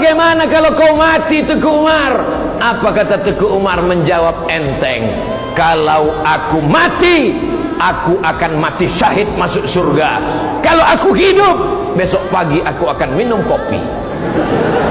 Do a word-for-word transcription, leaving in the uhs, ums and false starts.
Bagaimana kalau kau mati, Teguh Umar? Apa kata Teguh Umar? Menjawab enteng. Kalau aku mati, aku akan mati syahid masuk surga. Kalau aku hidup, besok pagi aku akan minum kopi.